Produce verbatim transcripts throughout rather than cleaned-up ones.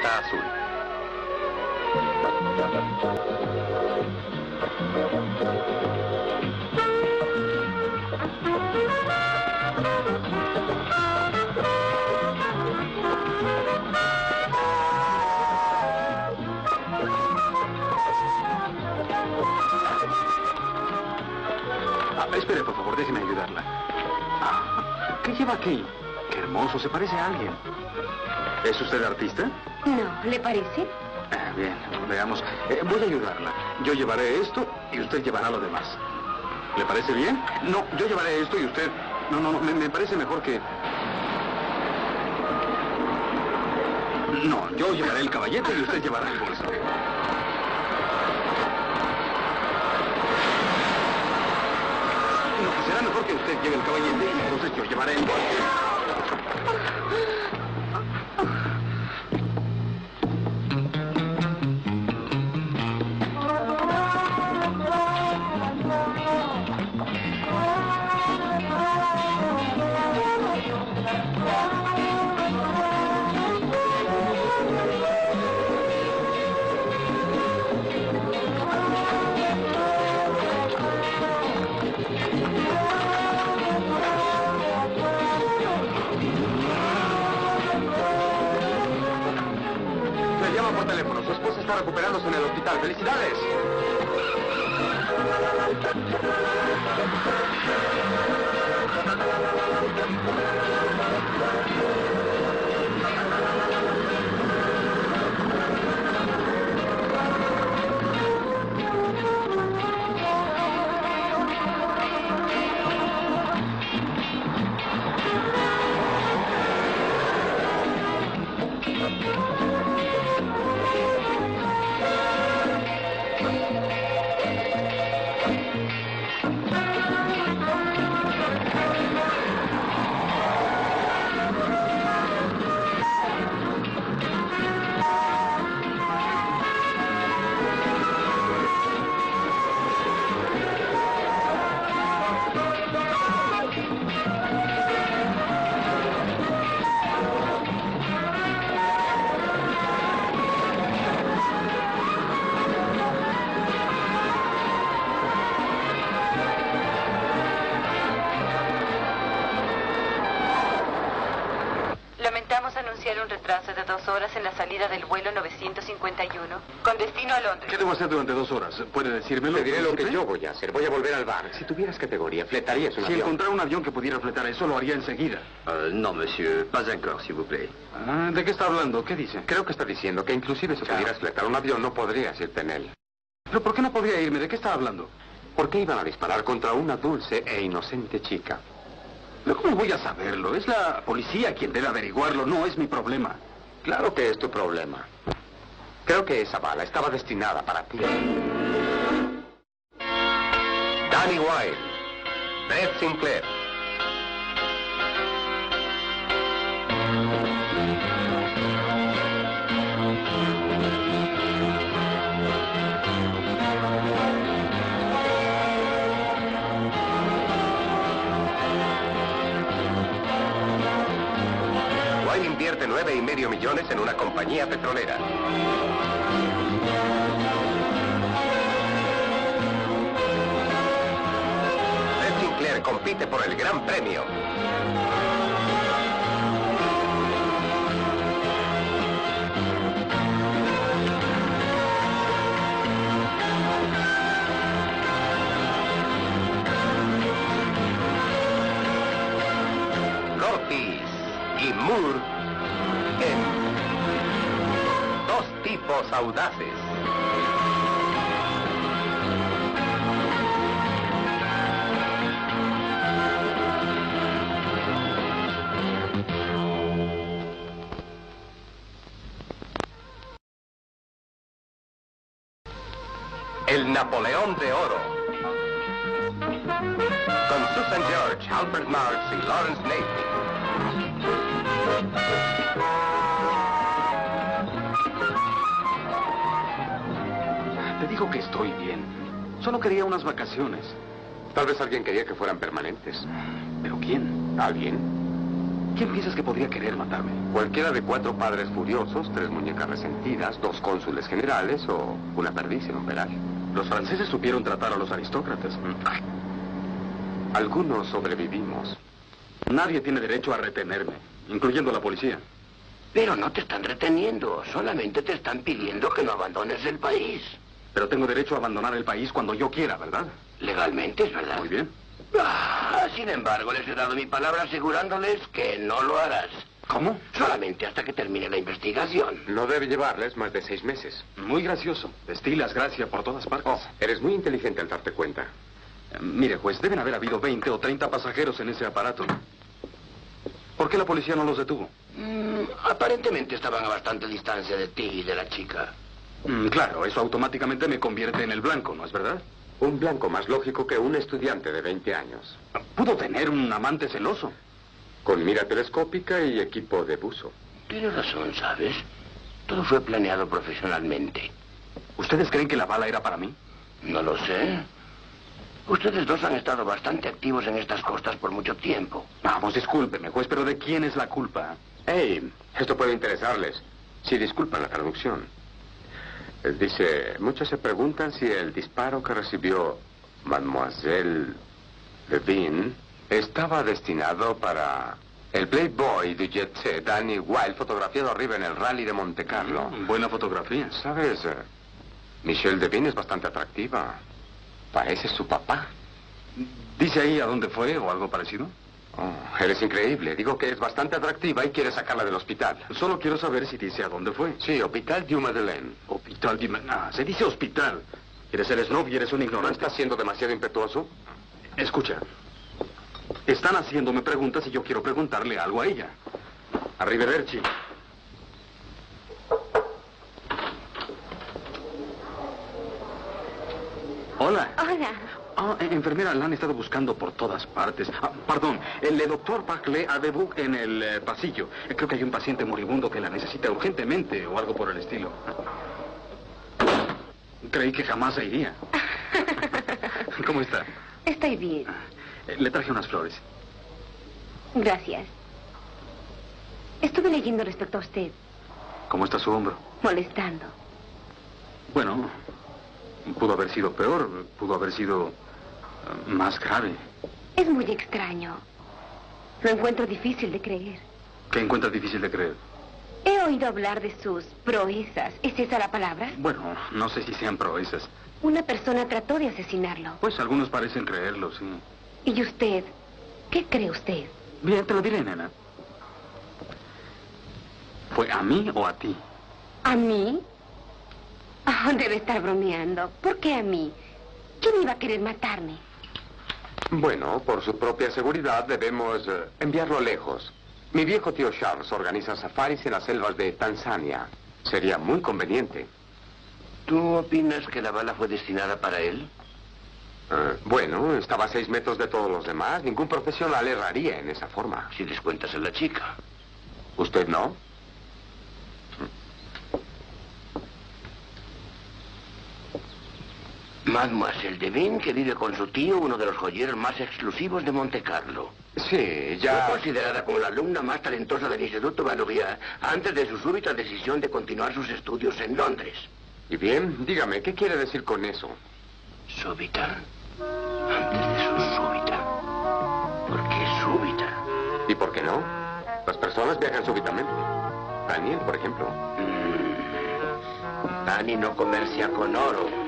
Casa Azul. Ah, espere, por favor, déjeme ayudarla. Ah, ¿qué lleva aquí? Qué hermoso, se parece a alguien. ¿Es usted artista? No, ¿le parece? Ah, bien, veamos. Eh, voy a ayudarla. Yo llevaré esto y usted llevará lo demás. ¿Le parece bien? No, yo llevaré esto y usted... No, no, no, me, me parece mejor que... No, yo llevaré el caballete y usted llevará el bolso. No, será mejor que usted lleve el caballete y entonces yo llevaré el bolso. Recuperándose en el hospital. ¡Felicidades! anunciar un retraso de dos horas en la salida del vuelo novecientos cincuenta y uno con destino a Londres. ¿Qué debo hacer durante dos horas? ¿Puede decírmelo? Te diré lo que yo voy a hacer. Voy a volver al bar. Si tuvieras categoría, fletarías un Si avión. encontrara un avión que pudiera fletar eso, lo haría enseguida. Uh, no, monsieur. Pas encore, s'il vous plaît. Ah, ¿de qué está hablando? ¿Qué dice? Creo que está diciendo que inclusive si pudieras fletar un avión, no podrías irte en él. ¿Pero por qué no podría irme? ¿De qué está hablando? ¿Por qué iban a disparar contra una dulce e inocente chica? ¿Pero cómo voy a saberlo? Es la policía quien debe averiguarlo, no es mi problema. Claro que es tu problema. Creo que esa bala estaba destinada para ti. Danny Wilde, Beth Sinclair. Wilde invierte nueve y medio millones en una compañía petrolera. Beth Sinclair compite por el Gran Premio. Curtis y Moore en Dos tipos audaces. El Napoleón de Oro. Con Susan George, Albert Marx y Lawrence Navy. Te digo que estoy bien. Solo quería unas vacaciones. Tal vez alguien quería que fueran permanentes. ¿Pero quién? ¿Alguien? ¿Quién piensas que podría querer matarme? Cualquiera de cuatro padres furiosos, tres muñecas resentidas, dos cónsules generales o una perdiz en un veral. Los franceses supieron tratar a los aristócratas. Algunos sobrevivimos. Nadie tiene derecho a retenerme, incluyendo la policía. Pero no te están reteniendo, solamente te están pidiendo que no abandones el país. Pero tengo derecho a abandonar el país cuando yo quiera, ¿verdad? Legalmente, es verdad. Muy bien. Ah, sin embargo, les he dado mi palabra asegurándoles que no lo harás. ¿Cómo? Solamente hasta que termine la investigación. No debe llevarles más de seis meses. Muy gracioso. Destilas gracia por todas partes. Oh, eres muy inteligente al darte cuenta. Eh, mire, juez, deben haber habido veinte o treinta pasajeros en ese aparato. ¿Por qué la policía no los detuvo? Mm, aparentemente estaban a bastante distancia de ti y de la chica. Mm, claro, eso automáticamente me convierte en el blanco, ¿no es verdad? Un blanco más lógico que un estudiante de veinte años. ¿Pudo tener un amante celoso? Con mira telescópica y equipo de buzo. Tienes razón, ¿sabes? Todo fue planeado profesionalmente. ¿Ustedes creen que la bala era para mí? No lo sé. Ustedes dos han estado bastante activos en estas costas por mucho tiempo. Vamos, discúlpeme, juez, pero ¿de quién es la culpa? Hey, esto puede interesarles. Si disculpan la traducción. Eh, Dice, muchos se preguntan si el disparo que recibió Mademoiselle Levine estaba destinado para el playboy de Jet Set, Danny Wilde, fotografiado arriba en el rally de Monte Carlo. Mm, buena fotografía. ¿Sabes? eh, Michelle Devine es bastante atractiva. Parece su papá. ¿Dice ahí a dónde fue o algo parecido? Oh, eres increíble. Digo que es bastante atractiva y quiere sacarla del hospital. Solo quiero saber si dice a dónde fue. Sí, Hospital du Madeleine. Hospital de... Ah, se dice hospital. Eres el snob y eres un ¿No ignorante. estás siendo demasiado impetuoso? Escucha. Están haciéndome preguntas y yo quiero preguntarle algo a ella. Arrivederci. Hola. Hola. Ah, eh, enfermera, la han estado buscando por todas partes. Ah, perdón, el doctor Paclé a debut en el eh, pasillo. Eh, Creo que hay un paciente moribundo que la necesita urgentemente o algo por el estilo. Creí que jamás se iría. ¿Cómo está? Estoy bien. Eh, Le traje unas flores. Gracias. Estuve leyendo respecto a usted, ¿Cómo está su hombro? molestando. Bueno, pudo haber sido peor, pudo haber sido eh, más grave. Es muy extraño. Lo encuentro difícil de creer. ¿Qué encuentra difícil de creer? He oído hablar de sus proezas. ¿Es esa la palabra? Bueno, no sé si sean proezas. Una persona trató de asesinarlo. Pues algunos parecen creerlo, sí. ¿Y usted? ¿Qué cree usted? Bien, te lo diré, nena. ¿Fue a mí o a ti? ¿A mí? Ah, debe estar bromeando. ¿Por qué a mí? ¿Quién iba a querer matarme? Bueno, por su propia seguridad debemos eh, enviarlo lejos. Mi viejo tío Charles organiza safaris en las selvas de Tanzania. Sería muy conveniente. ¿Tú opinas que la bala fue destinada para él? Eh, bueno, estaba a seis metros de todos los demás. Ningún profesional erraría en esa forma. Si descuentas a la chica. ¿Usted no? Mademoiselle Devine, que vive con su tío, uno de los joyeros más exclusivos de Monte Carlo. Sí, Fue ya... considerada como la alumna más talentosa del Instituto Balouvier antes de su súbita decisión de continuar sus estudios en Londres. Y bien, dígame, ¿qué quiere decir con eso? ¿Súbita? Antes de su súbita. ¿Por qué súbita? ¿Y por qué no? Las personas viajan súbitamente. Daniel, por ejemplo. Mm. Dani no comercia con oro.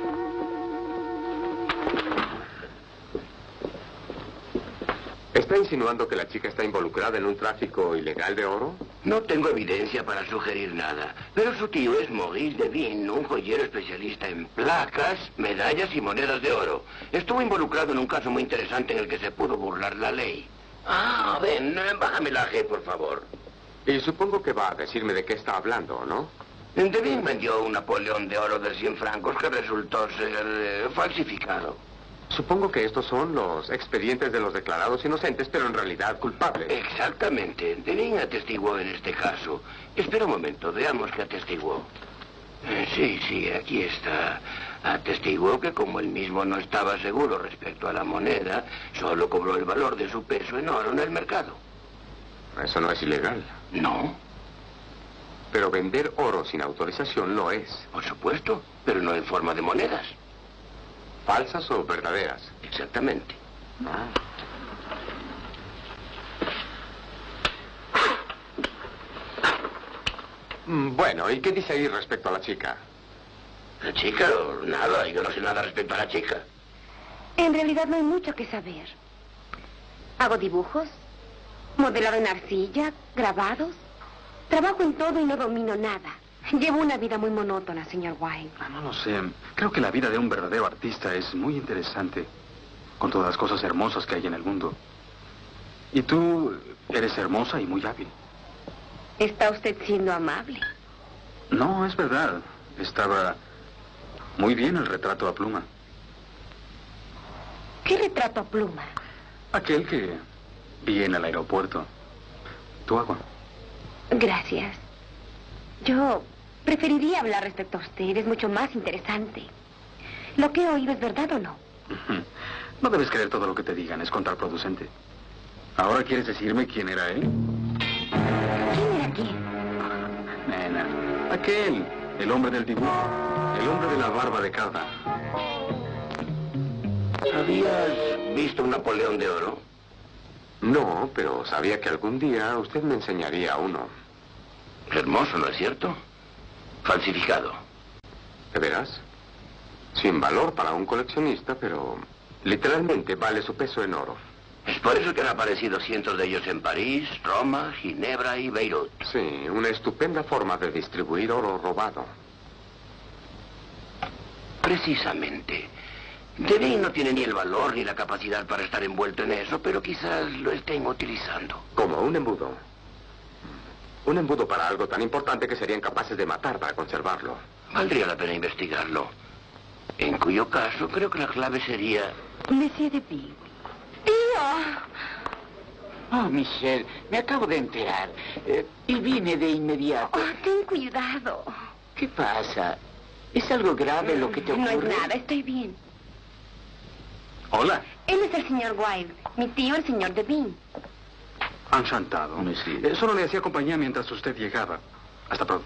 ¿Está insinuando que la chica está involucrada en un tráfico ilegal de oro? No tengo evidencia para sugerir nada, pero su tío es Maurice Devine, un joyero especialista en placas, medallas y monedas de oro. Estuvo involucrado en un caso muy interesante en el que se pudo burlar la ley. Ah, ven, bájame la G, por favor. Y supongo que va a decirme de qué está hablando, ¿no? Devine vendió un Napoleón de oro de cien francos que resultó ser eh, falsificado. Supongo que estos son los expedientes de los declarados inocentes, pero en realidad culpables. Exactamente. Devine atestiguó en este caso. Espera un momento, veamos qué atestiguó. Eh, sí, sí, aquí está. Atestiguó que como él mismo no estaba seguro respecto a la moneda, solo cobró el valor de su peso en oro en el mercado. Eso no es ilegal. No, Pero vender oro sin autorización lo es. por supuesto, pero no en forma de monedas. ¿Falsas o verdaderas? Exactamente. Mm, Bueno, ¿y qué dice ahí respecto a la chica? ¿La chica? Nada, yo no sé nada respecto a la chica. En realidad no hay mucho que saber. Hago dibujos, modelado en arcilla, grabados. Trabajo en todo y no domino nada. Llevo una vida muy monótona, señor Wilde. Ah, no lo sé. Creo que la vida de un verdadero artista es muy interesante, con todas las cosas hermosas que hay en el mundo. Y tú eres hermosa y muy hábil. ¿Está usted siendo amable? No, es verdad. Estaba muy bien el retrato a pluma. ¿Qué retrato a pluma? Aquel que vi en el aeropuerto. Tu agua. Gracias. Yo preferiría hablar respecto a usted. Es mucho más interesante. ¿Lo que he oído es verdad o no? No debes creer todo lo que te digan. Es contraproducente. ¿Ahora quieres decirme quién era él? ¿Quién era quién? Nena. Aquel. El hombre del dibujo. El hombre de la barba de cada. ¿Habías visto un Napoleón de oro? No, pero sabía que algún día usted me enseñaría uno. Hermoso, ¿no es cierto? Falsificado. ¿De veras? Sin valor para un coleccionista, pero literalmente vale su peso en oro. Es por eso que han aparecido cientos de ellos en París, Roma, Ginebra y Beirut. Sí, una estupenda forma de distribuir oro robado. Precisamente. Devine no tiene ni el valor ni la capacidad para estar envuelto en eso, pero quizás lo estén utilizando. Como un embudo. Un embudo para algo tan importante que serían capaces de matar para conservarlo. Valdría la pena investigarlo. En cuyo caso, creo que la clave sería... Monsieur Devine. ¡Tío! Oh, Michelle, me acabo de enterar. Eh, y vine de inmediato. Oh, ten cuidado. ¿Qué pasa? ¿Es algo grave lo que te No ocurre? es nada, estoy bien. Hola. Él es el señor Wilde, mi tío, el señor Devine. Encantado. Monsieur. Eh, Solo le hacía compañía mientras usted llegaba. Hasta pronto.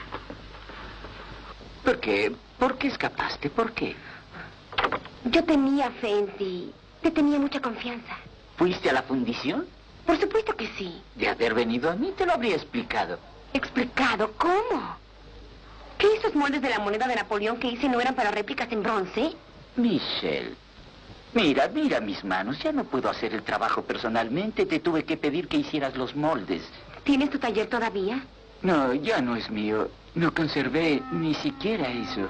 ¿Por qué? ¿Por qué escapaste? ¿Por qué? Yo tenía fe en ti. Te tenía mucha confianza. ¿Fuiste a la fundición? Por supuesto que sí. De haber venido a mí te lo habría explicado. ¿Explicado? ¿Cómo? ¿Que esos moldes de la moneda de Napoleón que hice no eran para réplicas en bronce? Michelle, mira, mira mis manos. Ya no puedo hacer el trabajo personalmente. Te tuve que pedir que hicieras los moldes. ¿Tienes tu taller todavía? No, ya no es mío. No conservé ni siquiera eso.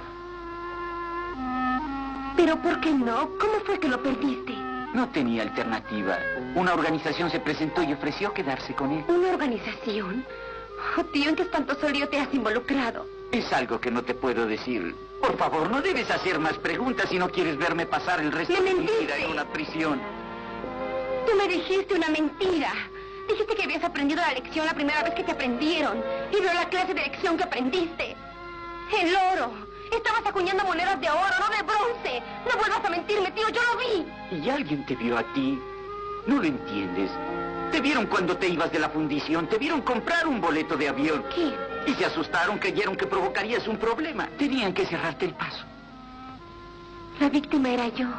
¿Pero por qué no? ¿Cómo fue que lo perdiste? No tenía alternativa. Una organización se presentó y ofreció quedarse con él. ¿Una organización? Oh, tío, ¿en qué espantoso lío te has involucrado? Es algo que no te puedo decir. Por favor, no debes hacer más preguntas si no quieres verme pasar el resto ¡Me de mi mentiste! vida en una prisión. Tú me dijiste una mentira. Dijiste que habías aprendido la lección la primera vez que te aprendieron. Y veo la clase de lección que aprendiste. El oro. Estabas acuñando monedas de oro, no de bronce. No vuelvas a mentirme, tío, yo lo vi. Y alguien te vio a ti. No lo entiendes. Te vieron cuando te ibas de la fundición. Te vieron comprar un boleto de avión. ¿Qué? Y se asustaron, creyeron que provocarías un problema. Tenían que cerrarte el paso. La víctima era yo.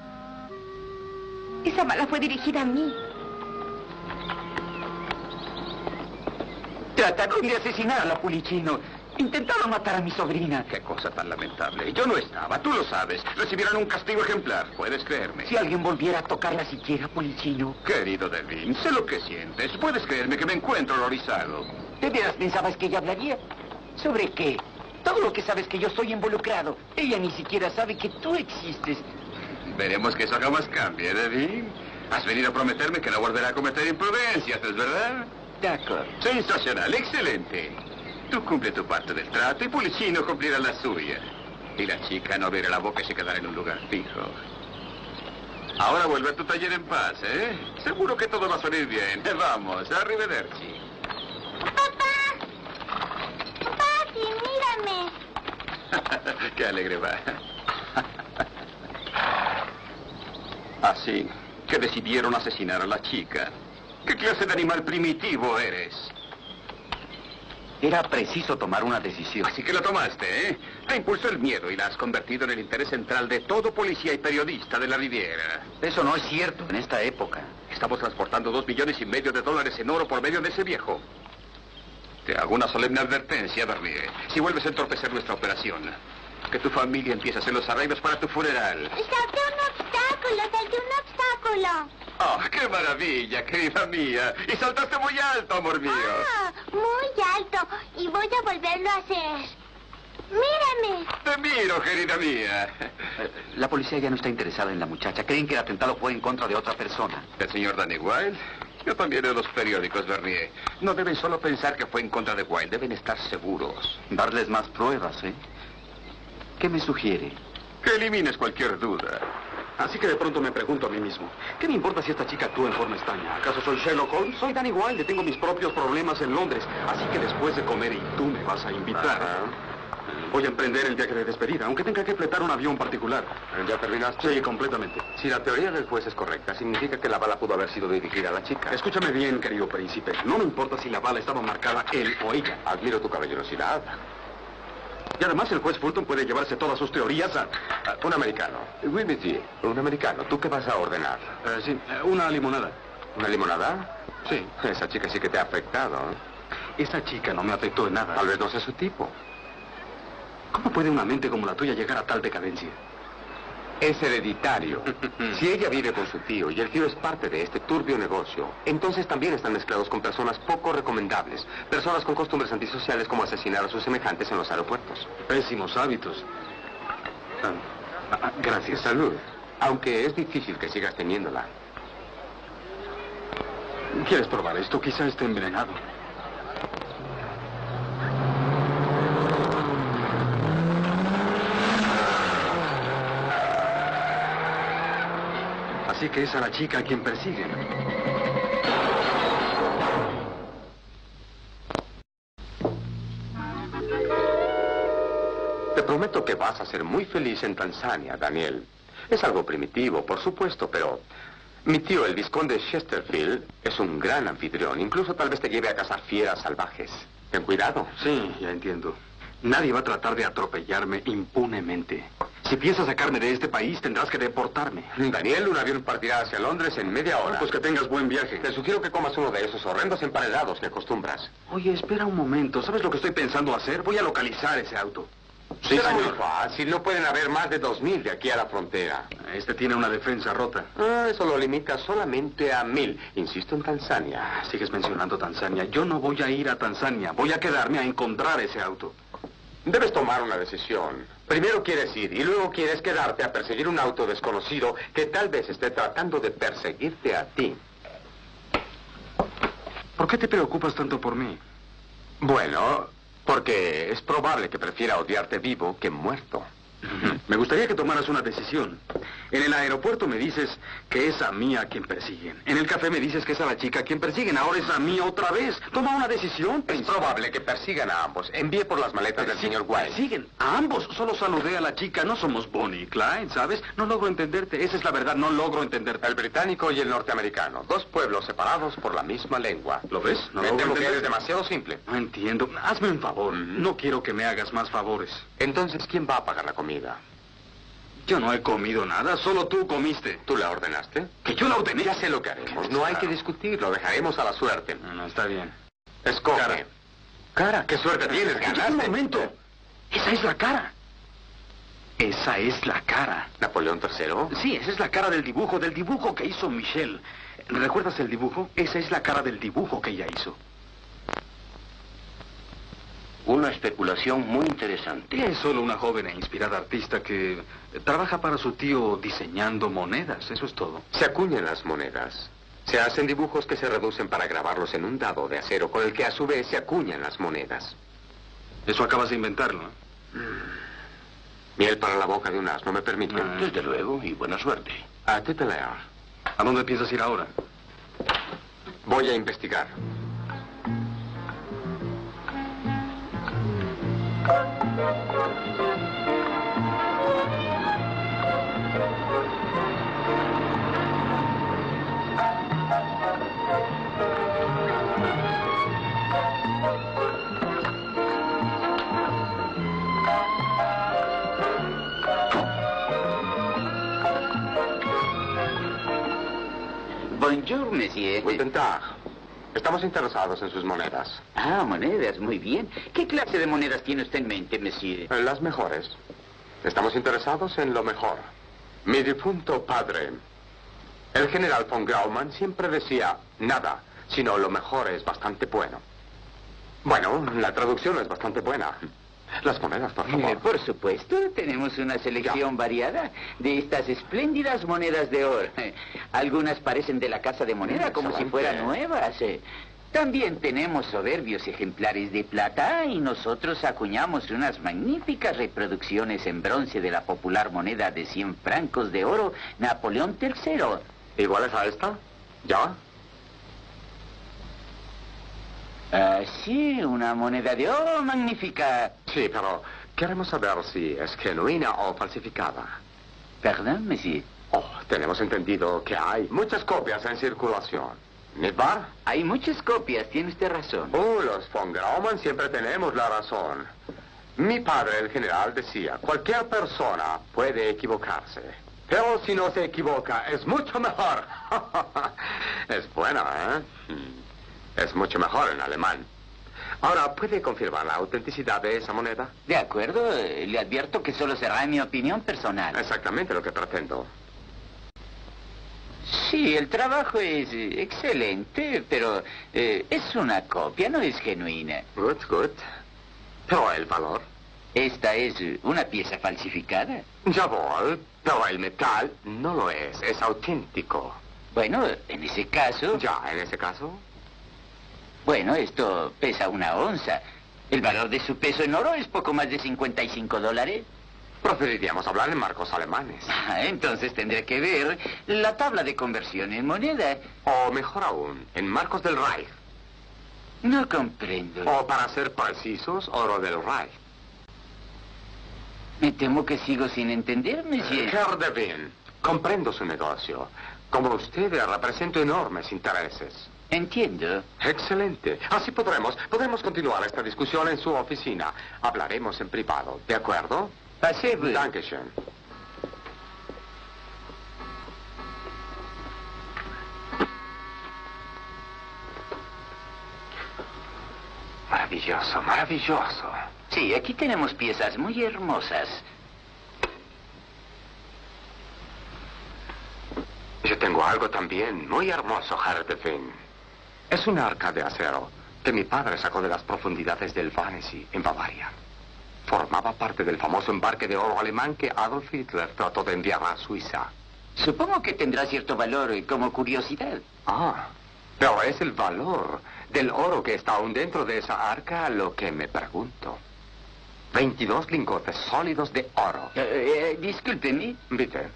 Esa bala fue dirigida a mí. Trataron de asesinar a la Pulicino. Intentaron matar a mi sobrina. Qué cosa tan lamentable. Yo no estaba, tú lo sabes. Recibirán un castigo ejemplar, puedes creerme. Si alguien volviera a tocarla siquiera, Pulicino. Querido Devine, sé lo que sientes. Puedes creerme que me encuentro horrorizado. ¿De veras pensabas que ella hablaría? ¿Sobre qué? Todo lo que sabes que yo estoy involucrado. Ella ni siquiera sabe que tú existes. Veremos que eso jamás cambie, Devine. Has venido a prometerme que no volverá a cometer imprudencias, ¿es verdad? De acuerdo. Sensacional, excelente. Tú cumple tu parte del trato y Pulicino cumplirá la suya. Y la chica no abrirá la boca y se quedará en un lugar fijo. Ahora vuelve a tu taller en paz, ¿eh? Seguro que todo va a salir bien. Vamos, arrivederci. ¡Papá! ¡Papi, mírame! Qué alegre va. Así que decidieron asesinar a la chica. ¿Qué clase de animal primitivo eres? Era preciso tomar una decisión. Así que la tomaste, ¿eh? Te impulsó el miedo y la has convertido en el interés central de todo policía y periodista de la Riviera. Eso no es cierto en esta época. Estamos transportando dos millones y medio de dólares en oro por medio de ese viejo. Te hago una solemne advertencia, Bernier. Si vuelves a entorpecer nuestra operación, que tu familia empiece a hacer los arreglos para tu funeral. Salté un obstáculo, salté un obstáculo. ¡Oh, qué maravilla, querida mía! Y saltaste muy alto, amor mío. Ah, muy alto. Y voy a volverlo a hacer. Mírame. Te miro, querida mía. La policía ya no está interesada en la muchacha. Creen que el atentado fue en contra de otra persona. ¿El señor Danny Wilde? Yo también leo los periódicos, Bernier. No deben solo pensar que fue en contra de Wilde. Deben estar seguros. Darles más pruebas, ¿eh? ¿Qué me sugiere? Que elimines cualquier duda. Así que de pronto me pregunto a mí mismo, ¿qué me importa si esta chica actúa en forma extraña? ¿Acaso soy Sherlock Holmes? Soy Danny Wilde, tengo mis propios problemas en Londres. Así que después de comer y tú me vas a invitar, Ajá. voy a emprender el viaje de despedida, aunque tenga que fletar un avión particular. ¿Ya terminaste? Sí, completamente. Si la teoría del juez es correcta, significa que la bala pudo haber sido dirigida a la chica. Escúchame bien, querido príncipe. No me importa si la bala estaba marcada él o ella. Admiro tu caballerosidad. Y además el juez Fulton puede llevarse todas sus teorías a... Ah, un americano. Oui, monsieur. Un americano. ¿Tú qué vas a ordenar? Eh, sí, eh, una limonada. ¿Una limonada? Sí. Esa chica sí que te ha afectado, ¿eh? Esa chica no me afectó en nada. Tal vez no sea su tipo. ¿Cómo puede una mente como la tuya llegar a tal decadencia? Es hereditario. Si ella vive con su tío y el tío es parte de este turbio negocio, entonces también están mezclados con personas poco recomendables. Personas con costumbres antisociales como asesinar a sus semejantes en los aeropuertos. Pésimos hábitos. Ah, ah, gracias. Salud. Aunque es difícil que sigas teniéndola. ¿Quieres probar esto? Quizá esté envenenado. Así que es a la chica a quien persiguen. Te prometo que vas a ser muy feliz en Tanzania, Daniel. Es algo primitivo, por supuesto, pero... Mi tío, el vizconde Chesterfield, es un gran anfitrión. Incluso tal vez te lleve a cazar fieras salvajes. Ten cuidado. Sí, ya entiendo. Nadie va a tratar de atropellarme impunemente. Si piensas sacarme de este país, tendrás que deportarme. Daniel, un avión partirá hacia Londres en media hora. Pues que tengas buen viaje. Te sugiero que comas uno de esos horrendos emparedados que acostumbras. Oye, espera un momento. ¿Sabes lo que estoy pensando hacer? Voy a localizar ese auto. Sí, Será señor. muy Muy fácil. No pueden haber más de dos mil de aquí a la frontera. Este tiene una defensa rota. Ah, eso lo limita solamente a mil. Insisto en Tanzania. Sigues mencionando Tanzania. Yo no voy a ir a Tanzania. Voy a quedarme a encontrar ese auto. Debes tomar una decisión. Primero quieres ir y luego quieres quedarte a perseguir un auto desconocido que tal vez esté tratando de perseguirte a ti. ¿Por qué te preocupas tanto por mí? Bueno, porque es probable que prefiera odiarte vivo que muerto. Me gustaría que tomaras una decisión. En el aeropuerto me dices que es a mí a quien persiguen. En el café me dices que es a la chica a quien persiguen. Ahora es a mí otra vez. Toma una decisión. Es probable que persigan a ambos. Envíe por las maletas del señor Wilde. Persiguen a ambos. Solo saludé a la chica. No somos Bonnie y Clyde, ¿sabes? No logro entenderte. Esa es la verdad. No logro entenderte. El británico y el norteamericano. Dos pueblos separados por la misma lengua. ¿Lo ves? No Me logro temo que entender. eres demasiado simple. No entiendo. Hazme un favor. No quiero que me hagas más favores. Entonces, ¿quién va a pagar la comida? Yo no he comido nada. Solo tú comiste. ¿Tú la ordenaste? ¿Que yo la ordené? Ya sé lo que haremos. No hay que discutir. Lo dejaremos a la suerte. No, no, está bien. Escoge. Cara. Cara, qué suerte tienes, ganaste. Un momento. Esa es la cara. Esa es la cara. ¿Napoleón tercero? Sí, esa es la cara del dibujo, del dibujo que hizo Michelle. ¿Recuerdas el dibujo? Esa es la cara del dibujo que ella hizo. Una especulación muy interesante. Ella es solo una joven e inspirada artista que trabaja para su tío diseñando monedas, eso es todo. Se acuñan las monedas. Se hacen dibujos que se reducen para grabarlos en un dado de acero, con el que a su vez se acuñan las monedas. Eso acabas de inventarlo, ¿no? Miel para la boca de un asno, ¿me permite? Ah. Desde luego, y buena suerte. A te pelear. ¿A dónde piensas ir ahora? Voy a investigar. bonjour, monsieur. Guten Tag. Estamos interesados en sus monedas. Ah, monedas, muy bien. ¿Qué clase de monedas tiene usted en mente, monsieur? En las mejores. Estamos interesados en lo mejor. Mi difunto padre, el general von Graumann, siempre decía, nada, sino lo mejor es bastante bueno. Bueno, la traducción es bastante buena. Las monedas, por favor. Eh, por supuesto, tenemos una selección Ya. variada de estas espléndidas monedas de oro. Algunas parecen de la casa de moneda como si Excelente. fueran nuevas. eh. También tenemos soberbios ejemplares de plata y nosotros acuñamos unas magníficas reproducciones en bronce de la popular moneda de cien francos de oro Napoleón tercero. ¿Iguales a esta? ¿Ya? Ah, sí, una moneda de oro magnífica. Sí, pero queremos saber si es genuina o falsificada. Perdón, monsieur. Oh, tenemos entendido que hay muchas copias en circulación. ¿No, bar? Hay muchas copias, tiene usted razón. Oh, los von Graumann siempre tenemos la razón. Mi padre, el general, decía, cualquier persona puede equivocarse. Pero si no se equivoca, es mucho mejor. Es buena, ¿eh? Es mucho mejor en alemán. Ahora, ¿puede confirmar la autenticidad de esa moneda? De acuerdo, eh, le advierto que solo será mi opinión personal. Exactamente lo que pretendo. Sí, el trabajo es eh, excelente, pero eh, es una copia, no es genuina. Good, good. Pero el valor. Esta es eh, una pieza falsificada. Jawohl, pero el metal no lo es, es auténtico. Bueno, en ese caso... Ya, en ese caso... Bueno, esto pesa una onza. El valor de su peso en oro es poco más de cincuenta y cinco dólares. Preferiríamos hablar en marcos alemanes. Ah, entonces tendré que ver la tabla de conversión en moneda. O mejor aún, en marcos del Reich. No comprendo. O para ser precisos, oro del Reich. Me temo que sigo sin entender, monsieur. Herr de Wien, comprendo su negocio. Como usted, represento enormes intereses. Entiendo. Excelente. Así podremos, podremos continuar esta discusión en su oficina. Hablaremos en privado, ¿de acuerdo? Passez-vous. Dankeschön. Maravilloso, maravilloso. Sí, aquí tenemos piezas muy hermosas. Yo tengo algo también muy hermoso, Herr de Wien. Es un arca de acero que mi padre sacó de las profundidades del Wannsee, en Bavaria. Formaba parte del famoso embarque de oro alemán que Adolf Hitler trató de enviar a Suiza. Supongo que tendrá cierto valor eh, como curiosidad. Ah, pero es el valor del oro que está aún dentro de esa arca lo que me pregunto. veintidós lingotes sólidos de oro. Eh, eh, discúlpeme. ¿Viste?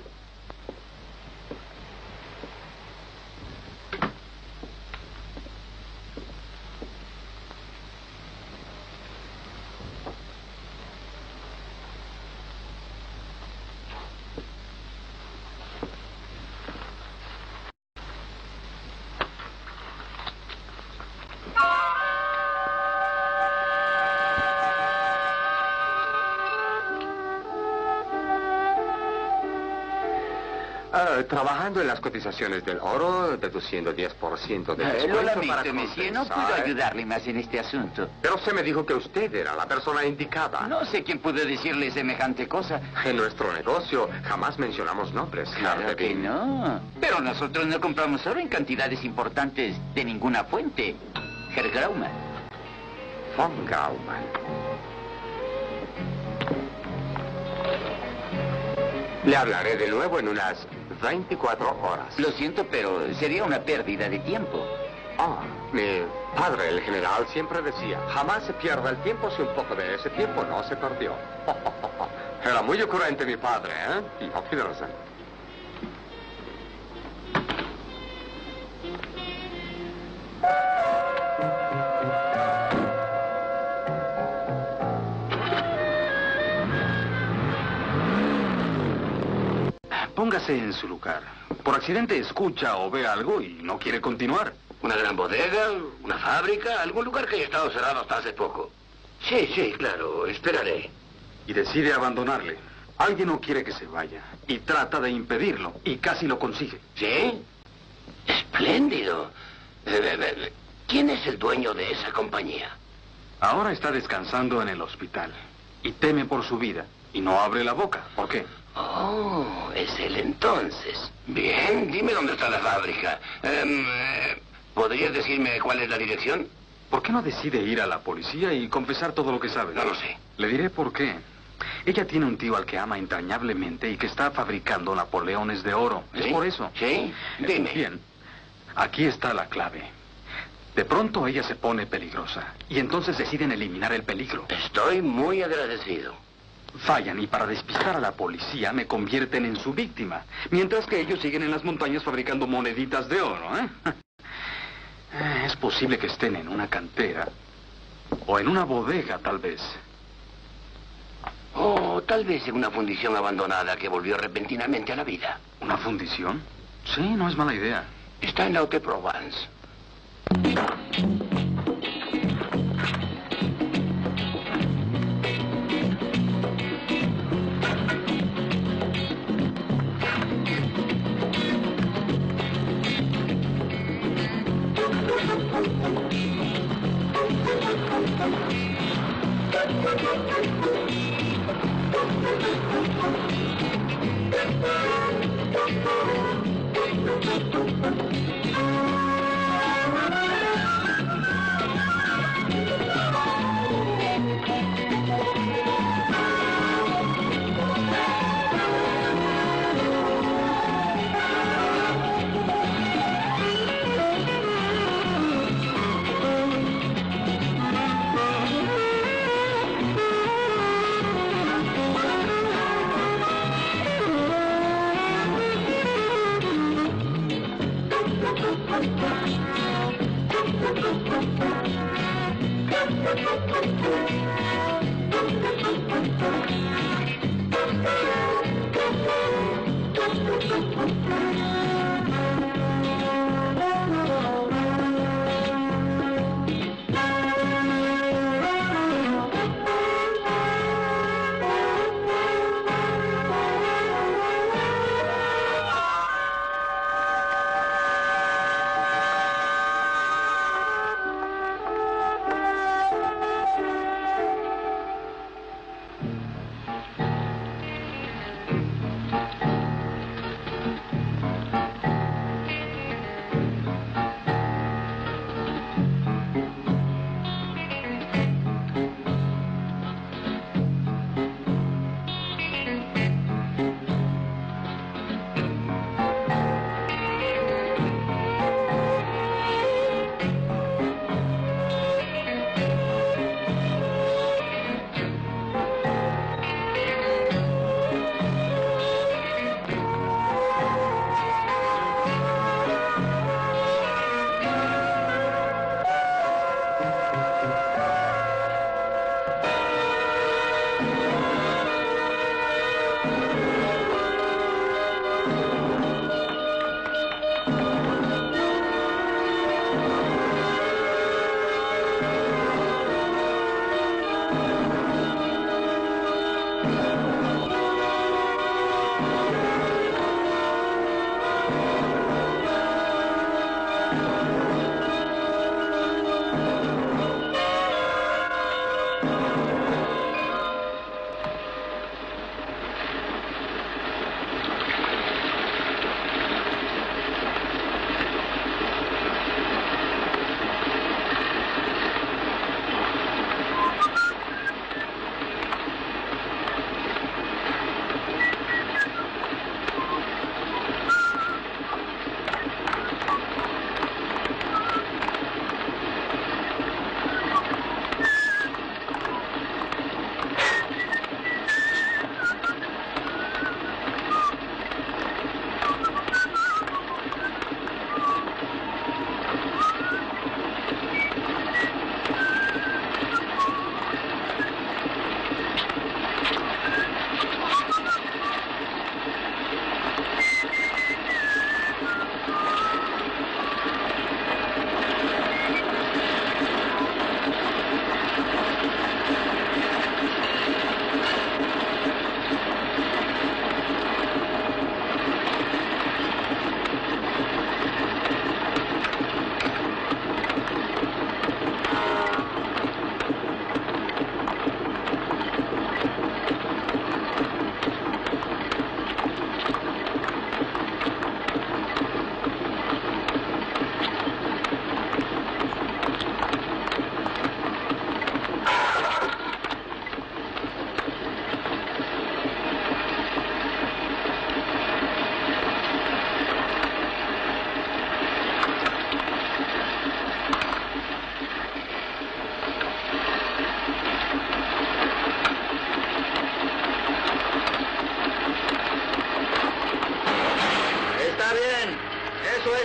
Ah, trabajando en las cotizaciones del oro, deduciendo diez por ciento de Eh, descuento lo para lamento, monsieur, no puedo compensar. ayudarle más en este asunto. Pero usted me dijo que usted era la persona indicada. No sé quién pudo decirle semejante cosa. En nuestro negocio jamás mencionamos nombres, Claro Herr de que Wien. no. Pero nosotros no compramos oro en cantidades importantes de ninguna fuente. Herr Graumann. Von Graumann. Le hablaré de nuevo en unas veinticuatro horas. Lo siento, pero sería una pérdida de tiempo. Ah, mi padre, el general, siempre decía, jamás se pierda el tiempo si un poco de ese tiempo no se perdió. Era muy ocurrente mi padre, ¿eh? Auf Wiedersehen. Póngase en su lugar. Por accidente escucha o ve algo y no quiere continuar. ¿Una gran bodega? ¿Una fábrica? ¿Algún lugar que haya estado cerrado hasta hace poco? Sí, sí, claro, esperaré. Y decide abandonarle. Alguien no quiere que se vaya. Y trata de impedirlo. Y casi lo consigue. ¿Sí? Espléndido. Eh, eh, ¿Quién es el dueño de esa compañía? Ahora está descansando en el hospital y teme por su vida y no abre la boca. ¿Por qué? Oh, es él entonces. Bien, dime dónde está la fábrica. Em, eh, ¿Podrías decirme cuál es la dirección? ¿Por qué no decide ir a la policía y confesar todo lo que sabe? No lo sé. Le diré por qué. Ella tiene un tío al que ama entrañablemente y que está fabricando Napoleones de oro. ¿Sí? Es por eso. ¿Sí? Dime. Bien, aquí está la clave. De pronto ella se pone peligrosa y entonces deciden eliminar el peligro. Estoy muy agradecido. Fallan y para despistar a la policía me convierten en su víctima, mientras que ellos siguen en las montañas fabricando moneditas de oro, ¿eh? Eh, Es posible que estén en una cantera o en una bodega, tal vez. Oh, tal vez en una fundición abandonada que volvió repentinamente a la vida. ¿Una fundición? Sí, no es mala idea. Está en la Haute-Provence.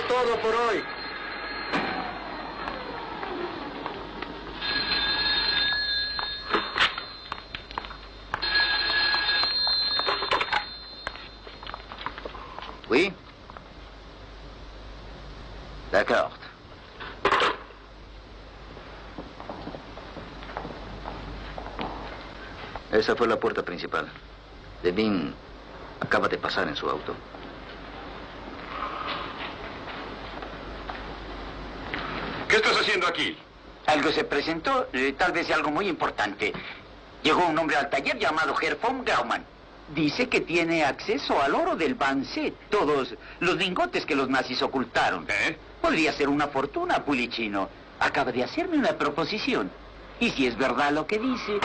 todo por hoy. Oui. D'accord. Esa fue la puerta principal. Devine acaba de pasar en su auto. ¿Qué estás haciendo aquí? Algo se presentó, eh, tal vez algo muy importante. Llegó un hombre al taller llamado Herr von Graumann. Dice que tiene acceso al oro del Banset, todos los lingotes que los nazis ocultaron. ¿Eh? Podría ser una fortuna, Pulicino. Acaba de hacerme una proposición. Y si es verdad lo que dice...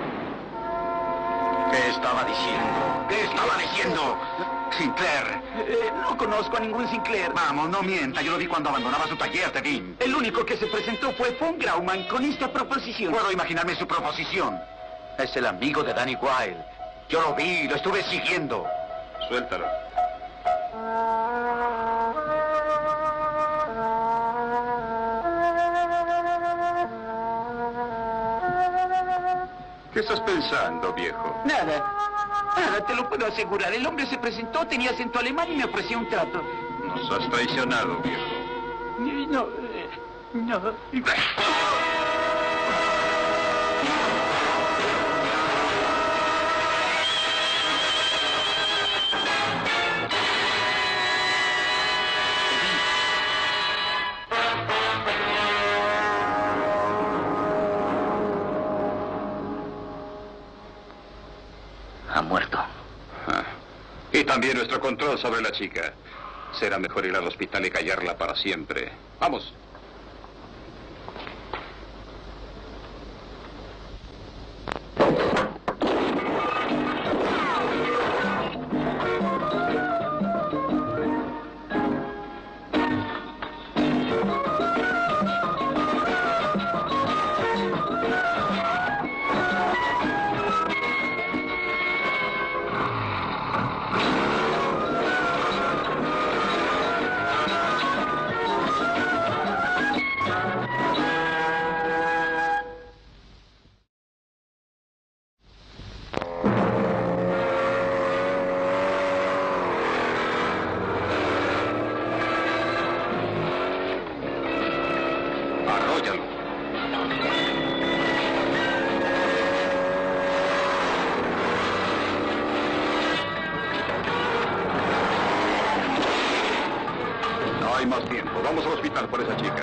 ¿Qué estaba diciendo? ¿Qué estaba diciendo? Sinclair. Eh, no conozco a ningún Sinclair. Vamos, no mienta. Yo lo vi cuando abandonaba su taller, Devine. El único que se presentó fue von Graumann con esta proposición. Puedo imaginarme su proposición. Es el amigo de Danny Wilde. Yo lo vi, lo estuve siguiendo. Suéltalo. ¿Qué estás pensando, viejo? Nada. Nada, te lo puedo asegurar. El hombre se presentó, tenía acento alemán y me ofreció un trato. Nos has traicionado, viejo. No, eh, no. Ha muerto. Ah. Y también nuestro control sobre la chica. Será mejor ir al hospital y callarla para siempre. Vamos. hay más tiempo. Vamos al hospital por esa chica.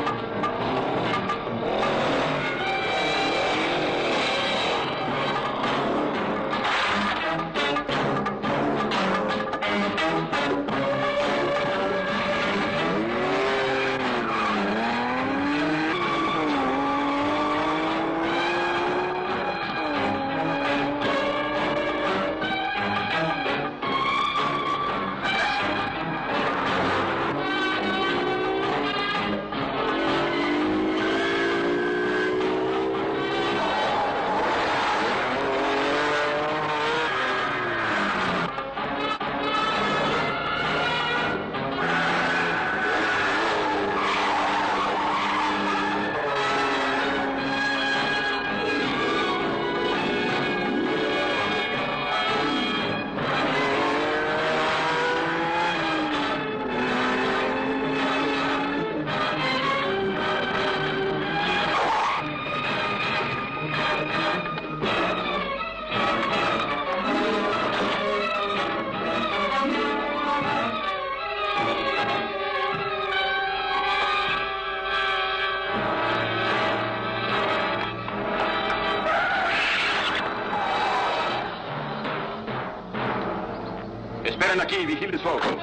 Esperen aquí, vigilen su auto.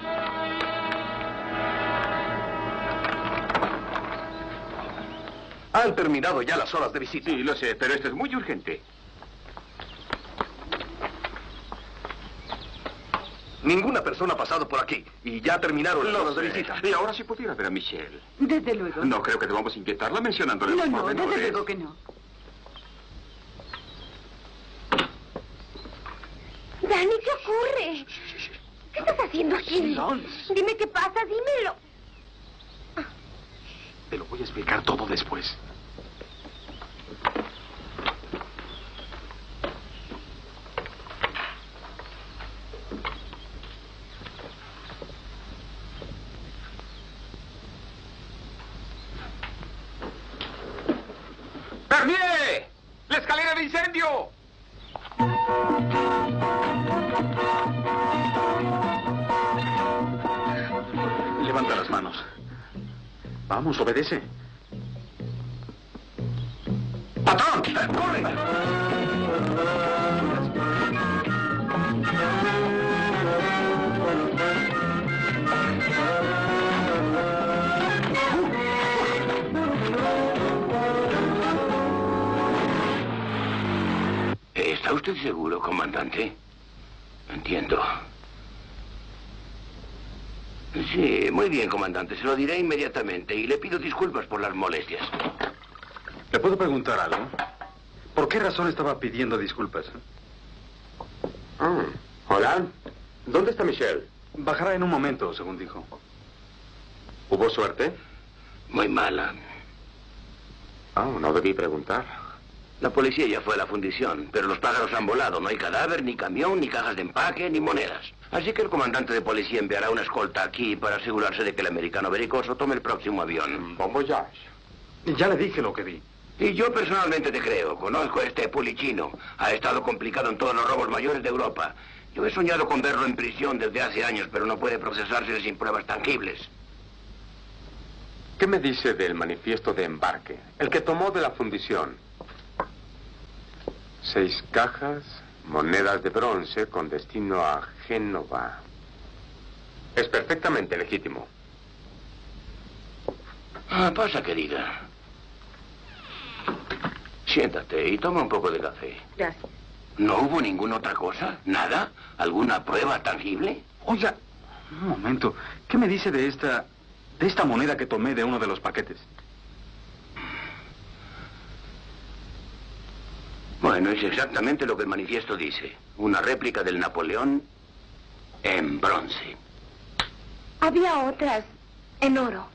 Han terminado ya las horas de visita. Sí, lo sé, pero esto es muy urgente. Ninguna persona ha pasado por aquí y ya terminaron las Lo horas de sé. visita. Y ahora sí pudiera ver a Michelle. Desde luego. No creo que debamos inquietarla mencionándole No, los no, desde pormenores. luego que no. Dani, ¿qué ocurre? ¿Qué estás haciendo aquí? Lance. Dime qué pasa, dímelo. Te lo voy a explicar todo después. ¡Bernier! ¡La escalera de incendio! Levanta las manos. Vamos, obedece. ¡Patrón! ¡Corre! ¿Está usted seguro, comandante? Entiendo. Sí, muy bien, comandante. Se lo diré inmediatamente y le pido disculpas por las molestias. ¿Le puedo preguntar algo? ¿Por qué razón estaba pidiendo disculpas? Ah, hola. ¿Dónde está Michelle? Bajará en un momento, según dijo. ¿Hubo suerte? Muy mala. Ah, no debí preguntar. La policía ya fue a la fundición, pero los pájaros han volado. No hay cadáver, ni camión, ni cajas de empaque, ni monedas. Así que el comandante de policía enviará una escolta aquí para asegurarse de que el americano belicoso tome el próximo avión. Bon voyage. Ya le dije lo que vi. Y yo personalmente te creo. Conozco a este pulichino. Ha estado complicado en todos los robos mayores de Europa. Yo he soñado con verlo en prisión desde hace años, pero no puede procesarse sin pruebas tangibles. ¿Qué me dice del manifiesto de embarque? El que tomó de la fundición. Seis cajas, monedas de bronce con destino a Génova. Es perfectamente legítimo. Ah, pasa, querida. Siéntate y toma un poco de café. Gracias. ¿No hubo ninguna otra cosa? ¿Nada? ¿Alguna prueba tangible? Oiga, un momento. ¿Qué me dice de esta... de esta moneda que tomé de uno de los paquetes? Bueno, es exactamente lo que el manifiesto dice. Una réplica del Napoleón en bronce. Había otras en oro.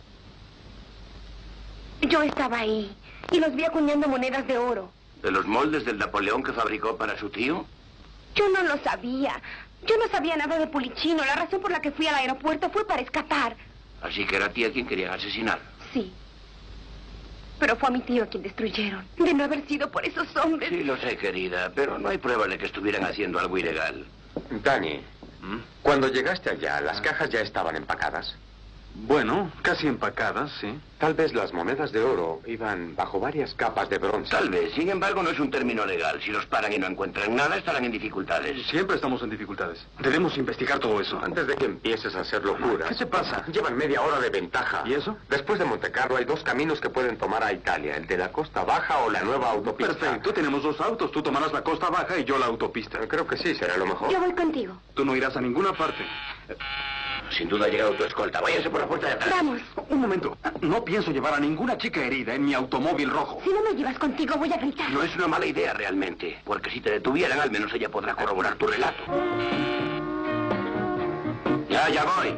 Yo estaba ahí y los vi acuñando monedas de oro. ¿De los moldes del Napoleón que fabricó para su tío? Yo no lo sabía. Yo no sabía nada de Pulichino. La razón por la que fui al aeropuerto fue para escapar. Así que era a ti a quien querían asesinar. Sí. Pero fue a mi tío a quien destruyeron. De no haber sido por esos hombres. Sí, lo sé, querida, pero no hay prueba de que estuvieran haciendo algo ilegal. Dani, cuando llegaste allá, ¿las cajas ya estaban empacadas? Bueno, casi empacadas, sí. Tal vez las monedas de oro iban bajo varias capas de bronce. Tal vez, sin embargo, no es un término legal. Si los paran y no encuentran nada, estarán en dificultades. Siempre estamos en dificultades. Debemos investigar todo eso. Antes de que empieces a hacer locuras. ¿Qué se pasa? Llevan media hora de ventaja. ¿Y eso? Después de Montecarlo hay dos caminos que pueden tomar a Italia. El de la Costa Baja o la nueva autopista. Perfecto, tenemos dos autos. Tú tomarás la Costa Baja y yo la autopista. Creo que sí, será lo mejor. Yo voy contigo. Tú no irás a ninguna parte. Sin duda ha llegado tu escolta. Váyase por la puerta de atrás. Vamos. Un momento. No pienso llevar a ninguna chica herida en mi automóvil rojo. Si no me llevas contigo, voy a gritar. No es una mala idea realmente, porque si te detuvieran, al menos ella podrá corroborar tu relato. Ya, ya voy.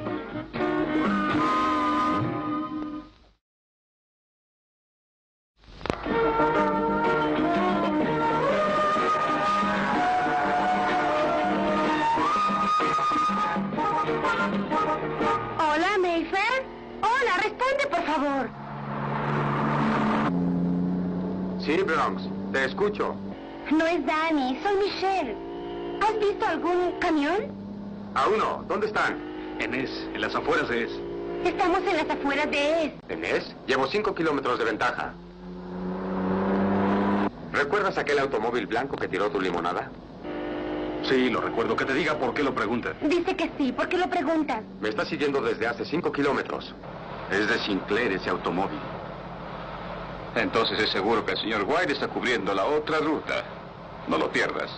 Hola, Mayfair. Hola, responde, por favor. Sí, Bronx, te escucho. No es Dani, soy Michelle. ¿Has visto algún camión? Aún no. ¿Dónde están? En Es, en las afueras de Es. Estamos en las afueras de Es. ¿En Es? Llevo cinco kilómetros de ventaja. ¿Recuerdas aquel automóvil blanco que tiró tu limonada? Sí, lo recuerdo. Que te diga por qué lo pregunta. Dice que sí, ¿por qué lo preguntas? Me está siguiendo desde hace cinco kilómetros. Es de Sinclair ese automóvil. Entonces es seguro que el señor White está cubriendo la otra ruta. No lo pierdas.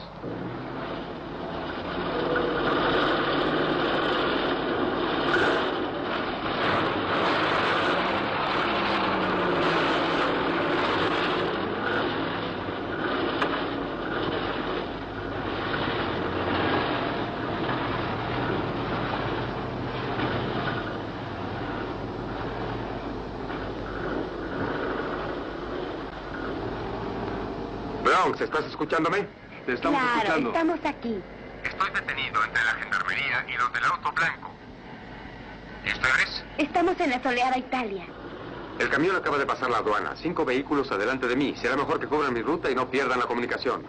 Bronx, ¿estás escuchándome? Te estamos claro, escuchando. estamos aquí. Estoy detenido entre la gendarmería y los del auto blanco. ¿Y ustedes? Estamos en la soleada Italia. El camión acaba de pasar la aduana. Cinco vehículos adelante de mí. Será mejor que cubran mi ruta y no pierdan la comunicación.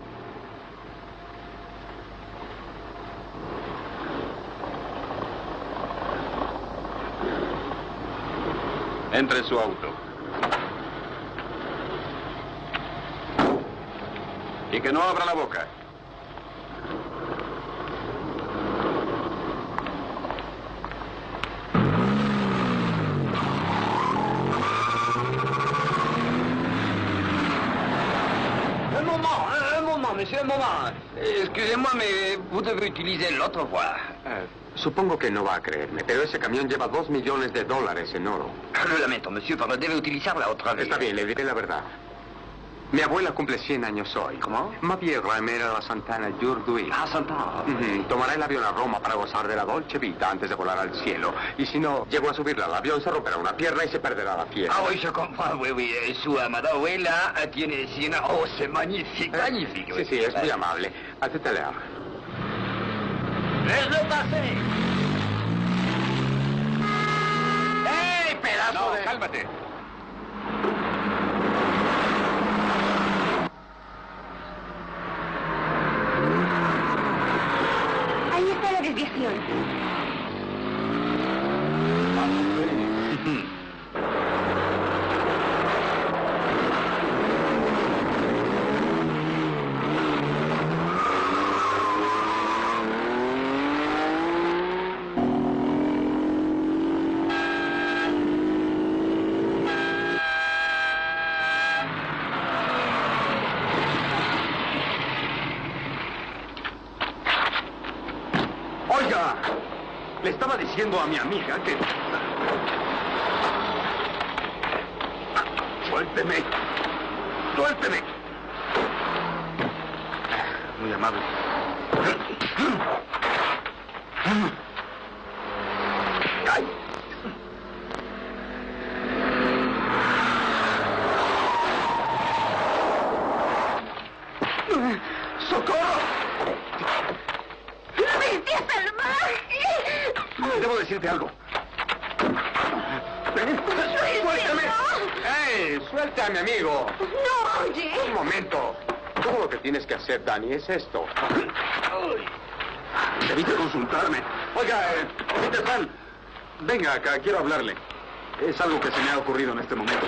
Entre en su auto. Y que no abra la boca. Un moment, un moment, monsieur, un moment. Excusez-moi, mais vous devez utiliser l'autre voie. Eh, supongo que no va a creerme, pero ese camión lleva dos millones de dólares en oro. Lo lamento, monsieur, pero debe utilizarla otra vez. Está bien, le diré la verdad. Mi abuela cumple cien años hoy. ¿Cómo? Ma vieja era la Santana Giurduy. Ah, Santana. Ujú. Tomará el avión a Roma para gozar de la dolce vita antes de volar al cielo. Y si no llego a subirla al avión, se romperá una pierna y se perderá la fiesta. Ah oui, je comprends, oui, oui. Eh, Su amada abuela eh, tiene cien... Oh, c'est magnifique, magnifique. Sí, sí, es muy amable. A tout à l'heure. ¡Laisse-le passer! ¡Ey, pedazo No, de... cálmate. Ahí está la desviación. Oiga, le estaba diciendo a mi amiga que... Suélteme. Suélteme. Muy amable. ¡Ay! ¡Socorro! ¡Bestia salvaje! Debo decirte algo. ¡Suéltame! ¡Hey! ¡Suelta a mi amigo! ¡No, oye! Un momento. Todo lo que tienes que hacer, Danny, es esto. Debiste consultarme. Oiga, eh, Peter Pan, venga acá, quiero hablarle. Es algo que se me ha ocurrido en este momento.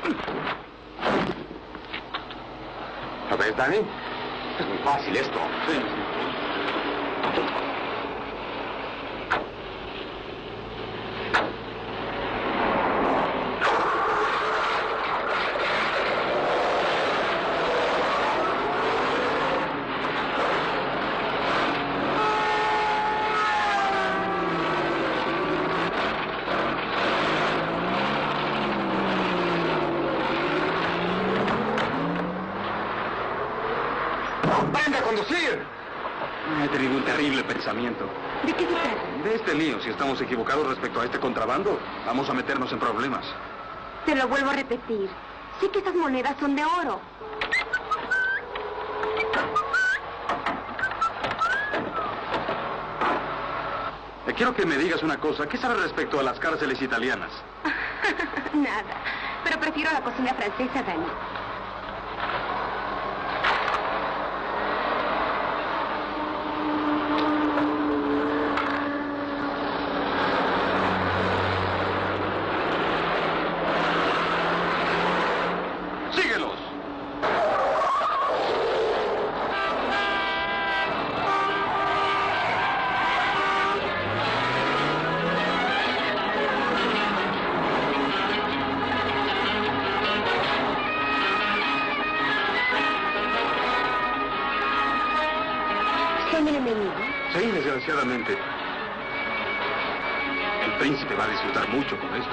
¿Lo ves, Danny? Es muy fácil esto. Sí, sí. ¡Aprende a conducir! He tenido un terrible pensamiento. ¿De qué se trata? De este lío, si estamos equivocados respecto a este contrabando, vamos a meternos en problemas. Te lo vuelvo a repetir. Sé que esas monedas son de oro. Eh, Quiero que me digas una cosa. ¿Qué sabes respecto a las cárceles italianas? Nada. Pero prefiero la cocina francesa, Dani. ¡Síguelos! ¿Son enemigos? Sí, desgraciadamente. El príncipe va a disfrutar mucho con esto.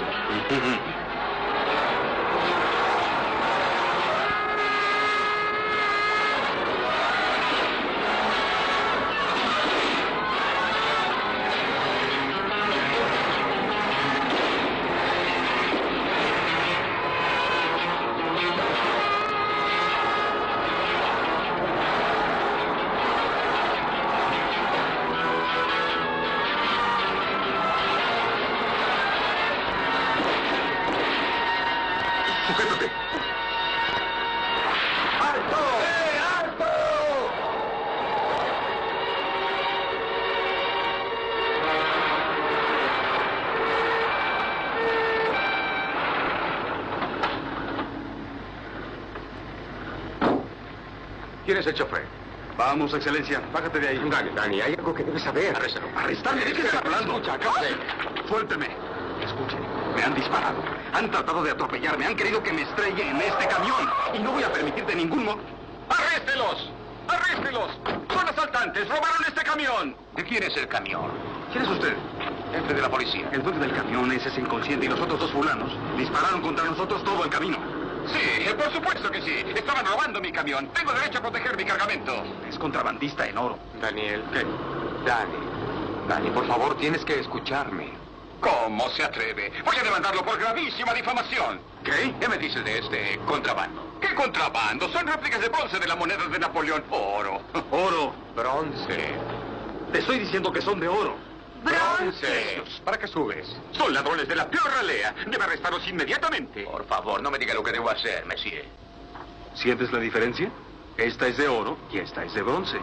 ¿Quién es el chofer? Vamos, excelencia, bájate de ahí. Dani, Dani, hay algo que debes saber. Arréstalo. Arrestarme, ¿de qué estás hablando? Escucha, acabo de... Suélteme. Escuchen, me han disparado. Han tratado de atropellarme, han querido que me estrelle en este camión. Y no voy a permitir de ningún modo... ¡Arréstelos! ¡Arréstelos! ¡Son asaltantes! ¡Robaron este camión! ¿De quién es el camión? ¿Quién es usted? Jefe de la policía. El dueño del camión, ese es inconsciente, y los otros dos fulanos dispararon contra nosotros todo el camino. Sí, por supuesto que sí. Estaban robando mi camión. Tengo derecho a proteger mi cargamento. Es contrabandista en oro. Daniel. ¿Qué? Dani. Dani, por favor, tienes que escucharme. ¿Cómo se atreve? Voy a demandarlo por gravísima difamación. ¿Qué? ¿Qué me dices de este contrabando? ¿Qué contrabando? Son réplicas de bronce de la moneda de Napoleón. Oro. Oro. Bronce. Te estoy diciendo que son de oro. Bronce. ¿Para qué subes? Son ladrones de la peor ralea. Debe arrestarlos inmediatamente. Por favor, no me diga lo que debo hacer, Monsieur. ¿Sientes la diferencia? Esta es de oro y esta es de bronce.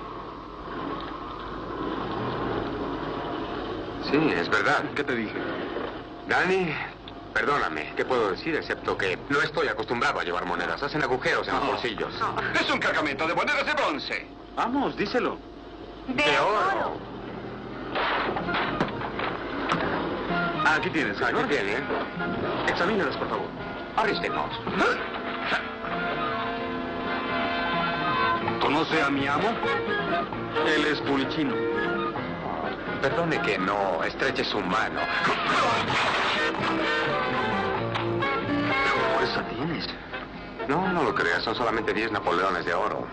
Sí, es verdad. ¿Qué te dije? Dani, perdóname, ¿qué puedo decir? Excepto que no estoy acostumbrado a llevar monedas. Hacen agujeros en los No. bolsillos. Es un cargamento de monedas de bronce. Vamos, díselo. De oro. Aquí tienes, Aquí señor. tiene. Examínalas, por favor. Arréstenos. ¿Conoce a mi amo? Él es Pulichino. Perdone que no estreche su mano. ¿Qué fuerza tienes? No, no lo creas, son solamente diez napoleones de oro.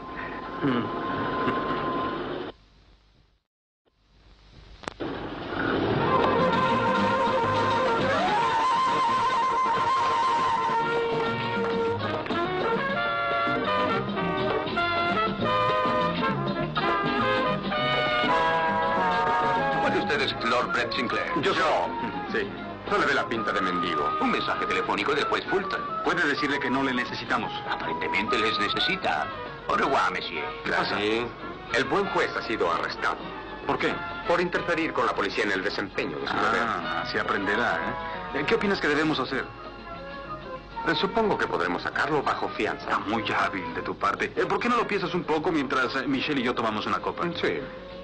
¿Cuál de ustedes es Lord Brett Sinclair? Yo soy. Sí. No le ve la pinta de mendigo. Un mensaje telefónico del juez Fulton. Puede decirle que no le necesitamos. Aparentemente les necesita. Au revoir, monsieur. pasa? Sí. El buen juez ha sido arrestado ¿Por qué? por interferir con la policía en el desempeño de su deber. Ah, así aprenderá, ¿eh? ¿Qué opinas que debemos hacer? Eh, Supongo que podremos sacarlo bajo fianza. Está muy hábil de tu parte. Eh, ¿Por qué no lo piensas un poco mientras eh, Michelle y yo tomamos una copa? Sí.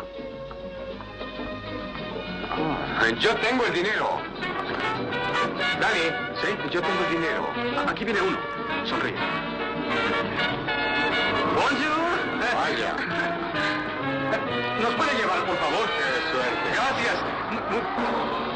Ah, yo tengo el dinero. Dani, sí, yo tengo el dinero. Ah, aquí viene uno. Sonríe. Bonjour. Vaya. ¿Nos puede llevar, por favor? Qué suerte. Gracias.